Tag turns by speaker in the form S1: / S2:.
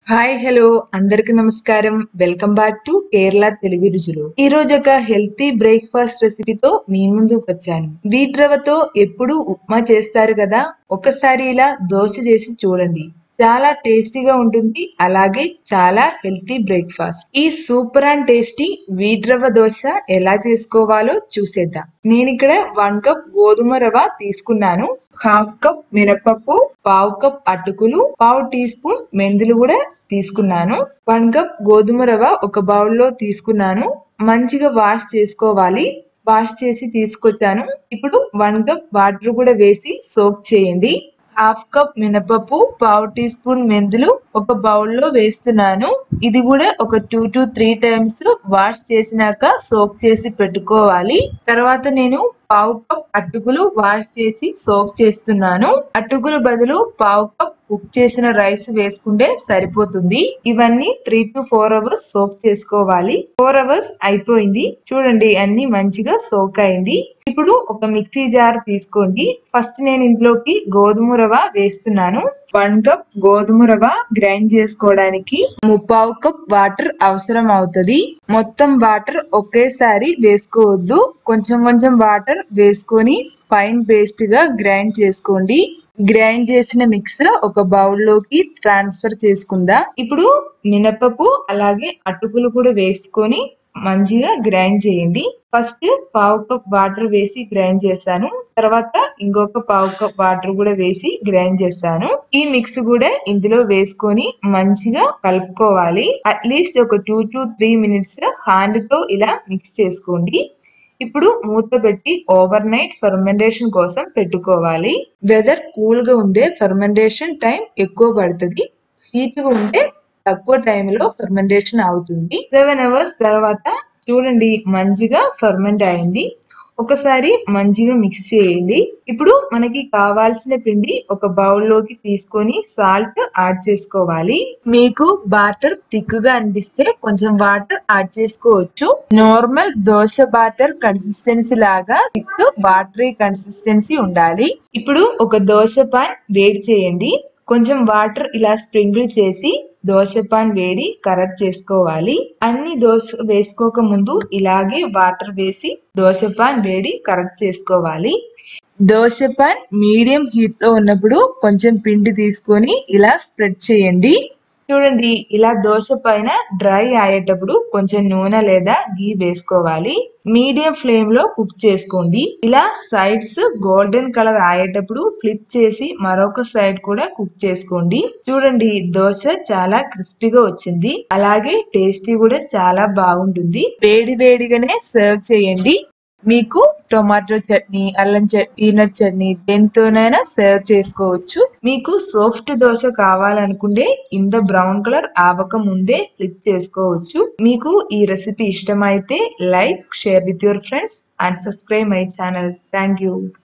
S1: Hi hello అందరికి నమస్కారం. Welcome back to Kerala Telugu రుచులు. ఈ రోజు ఒక హెల్తీ బ్రేక్ఫాస్ట్ రెసిపీతో మీ ముందుకు వచ్చాను. వీట్ రవ్వతో ఎప్పుడు ఉప్మా చేస్తారు కదా, ఒకసారి ఇలా దోశ చేసి చూడండి. చాలా టేస్టీగా ఉంటుంది, అలాగే చాలా హెల్తీ బ్రేక్ఫాస్ట్. ఈ super and tasty wheat rava dosa ఎలా చేసుకోవాలో చూసేద్దాం. నేను ఇక్కడ 1 కప్ గోధుమ రవ్వ తీసుకున్నాను, హాఫ్ కప్ మినపప్పు, పావు కప్ అటుకులు, పావు టీ స్పూన్ మెంతులు కూడా తీసుకున్నాను. 1 కప్ గోధుమ రవ్వ ఒక బౌల్లో తీసుకున్నాను. మంచిగా వాష్ చేసుకోవాలి. వాష్ చేసి తీసుకొచ్చాను. ఇప్పుడు 1 కప్ వాటర్ కూడా వేసి సోక్ చేయండి. హాఫ్ కప్ మినపప్పు, పావు టీ స్పూన్ మెంతులు ఒక బౌల్లో వేస్తున్నాను. ఇది కూడా ఒక 2 to 3 టైమ్స్ వాష్ చేసినాక సోక్ చేసి పెట్టుకోవాలి. తర్వాత నేను పావు కప్ అటుకులు వాష్ చేసి సోక్ చేస్తున్నాను. అటుకులు బదులు పావు కప్ కుక్ చేసిన రైస్ వేసుకుంటే సరిపోతుంది. ఇవన్నీ 3 to 4 అవర్స్ సోక్ చేసుకోవాలి. 4 అవర్స్ అయిపోయింది. చూడండి, అన్ని మంచిగా సోక్ అయింది. ఇప్పుడు ఒక మిక్సీ జార్ తీసుకోండి. ఫస్ట్ నేను ఇందులోకి గోధుమ రవ్వ వేస్తున్నాను. 1 కప్ గోధుమ రవ్వ గ్రైండ్ చేసుకోవడానికి 3/4 కప్ వాటర్ అవసరం అవుతుంది. మొత్తం వాటర్ ఒకేసారి వేసుకోవద్దు, కొంచెం కొంచెం వాటర్ వేసుకొని ఫైన్ పేస్ట్ గా గ్రైండ్ చేసుకోండి. గ్రైండ్ చేసిన మిక్స్ ఒక బౌల్లోకి ట్రాన్స్ఫర్ చేసుకుందాం. ఇప్పుడు మినపప్పు అలాగే అటుకులు కూడా వేసుకొని మంచిగా గ్రైండ్ చేయండి. ఫస్ట్ పావు కప్ వాటర్ వేసి గ్రైండ్ చేశాను. తర్వాత ఇంకొక పావు కప్ వాటర్ కూడా వేసి గ్రైండ్ చేశాను. ఈ మిక్స్ కూడా ఇందులో వేసుకొని మంచిగా కలుపుకోవాలి. అట్లీస్ట్ ఒక 2 to 3 మినిట్స్ హ్యాండ్ తో ఇలా మిక్స్ చేసుకోండి. ఇప్పుడు మూత పెట్టి ఓవర్ నైట్ ఫర్మెంటేషన్ కోసం పెట్టుకోవాలి. వెదర్ కూల్ గా ఉండే ఫర్మెంటేషన్ టైం ఎక్కువ పడుతుంది. హీట్ గా ఉంటే తక్కువ టైంలో ఫర్మెంటేషన్ అవుతుంది. 7 అవర్స్ తర్వాత చూడండి, మంచిగా ఫర్మెంట్ అయింది. ఒకసారి మంచిగా మిక్స్ చేయండి. ఇప్పుడు మనకి కావాల్సిన పిండి ఒక బౌల్లోకి తీసుకొని సాల్ట్ యాడ్ చేసుకోవాలి. మీకు బాటర్ థిక్ గా అనిపిస్తే కొంచెం వాటర్ యాడ్ చేసుకోవచ్చు. నార్మల్ దోశ బాటర్ కన్సిస్టెన్సీ లాగా థిక్ వాటరీ కన్సిస్టెన్సీ ఉండాలి. ఇప్పుడు ఒక దోశ పాన్ వేడి చేయండి. కొంచెం వాటర్ ఇలా స్ప్రింకిల్ చేసి దోశ పాన్ వేడి కరెక్ట్ చేసుకోవాలి. అన్ని దోశ వేసుకోక ముందు ఇలాగే వాటర్ వేసి దోశ పాన్ వేడి కరెక్ట్ చేసుకోవాలి. దోశ పాన్ మీడియం హీట్ లో ఉన్నప్పుడు కొంచెం పిండి తీసుకొని ఇలా స్ప్రెడ్ చేయండి. చూడండి, ఇలా దోశ పైన డ్రై అయ్యేటప్పుడు కొంచెం నూనె లేదా గీ వేసుకోవాలి. మీడియం ఫ్లేమ్ లో కుక్ చేసుకోండి. ఇలా సైడ్స్ గోల్డెన్ కలర్ అయ్యేటప్పుడు ఫ్లిప్ చేసి మరొక సైడ్ కూడా కుక్ చేసుకోండి. చూడండి, దోశ చాలా క్రిస్పీగా వచ్చింది, అలాగే టేస్టీ కూడా చాలా బాగుంటుంది. వేడి వేడిగానే సర్వ్ చేయండి. మీకు టొమాటో చట్నీ, అల్లం చట్నీ, పీనట్ చట్నీ దేనితోనైనా సర్వ్ చేసుకోవచ్చు. మీకు సాఫ్ట్ దోశ కావాలనుకుంటే ఇంత బ్రౌన్ కలర్ ఆవక ముందే ఫ్లిప్ చేసుకోవచ్చు. మీకు ఈ రెసిపీ ఇష్టమైతే like, share with your friends and subscribe my channel. Thank you.